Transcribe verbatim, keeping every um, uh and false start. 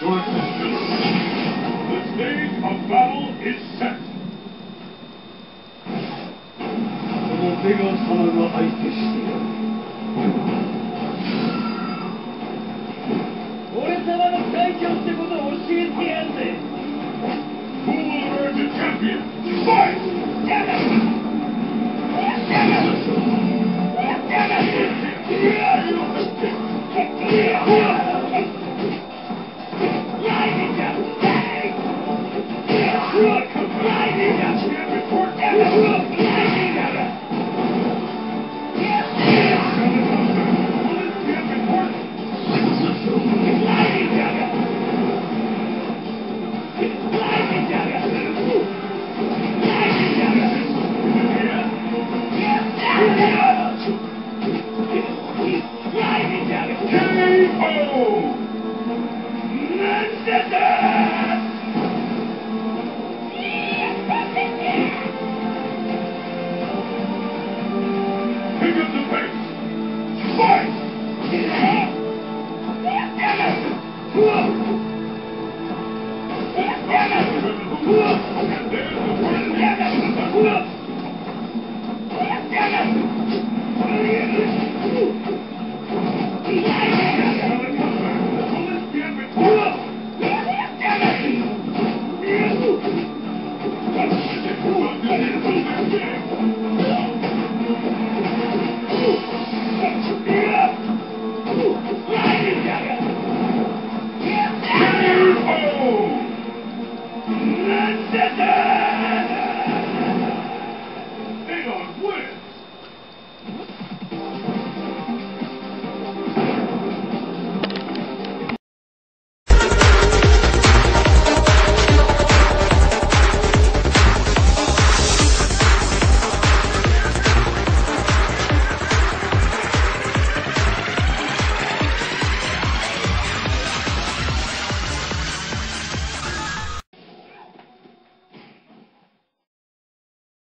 Your attention. The stage of battle is set. このベガ様が相手してやる。俺様の最強ってことを教えてやるぜ。 Who will emerge a champion? Fight!